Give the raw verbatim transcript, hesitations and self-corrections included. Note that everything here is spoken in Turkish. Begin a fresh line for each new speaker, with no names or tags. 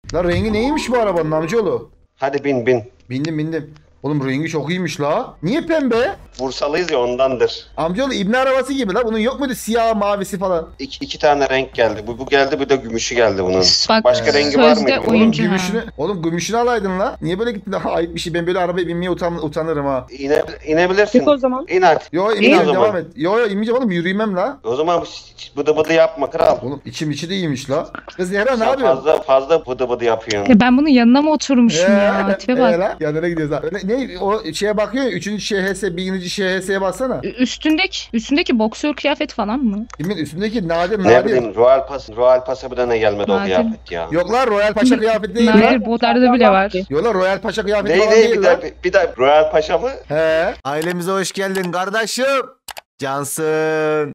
La rengi neymiş bu arabanın amcaoğlu?
Hadi bin bin.
Bindim bindim. Oğlum rengi çok iyiymiş la. Niye pembe?
Vursalıyız ya ondandır.
Amcaoğlu İbni arabası gibi la. Bunun yok muydu siyah mavisi falan?
İki, iki tane renk geldi. Bu, bu geldi bir de gümüşü geldi bunun.
Bak,
Başka rengi var
sözde
mıydı bunun?
oyuncu.
Oğlum
ha.
gümüşünü, oğlum gümüşünü alaydın la. Niye böyle gittin? Ha, ayıp bir şey. Ben böyle arabaya binmeye utan, utanırım ha.
İne, inebilirsin.
Çık o zaman.
İn hadi.
Yo
İn o
inmeyeceğim
zaman.
devam et. Yo yo inmeyeceğim oğlum yürüyemem la.
O zaman bıdı bıdı yapma kral.
Oğlum içim içi de iyiymiş la. Kız Zehra ne
Sen
yapıyorsun?
fazla fazla bıdı bıdı yapıyorsun.
Ya ben bunun yanına mı oturmuşum ya? Tipe bak.
la. Yanına gidiyoruz ha. Ne, ne o şeye bakıyor ya. Üçüncü Ş H S, birinci Ş H S'ye baksana.
Ü- Üstündeki, üstündeki boksör kıyafet falan mı?
Kimin üstündeki nadir
Ne
nadir.
bileyim Royal Pass, Royal Pass'a bir tane gelmedi o
Nadir.
kıyafet ya.
Yok la Royal Paşa kıyafeti değil
Nadir
la.
botlarda bile var.
Yok la Royal Paşa kıyafeti
Ne
falan
ne
değil
bir
la.
daha bir daha Royal Paşa mı?
He. Ailemize hoş geldin kardeşim. Cansın.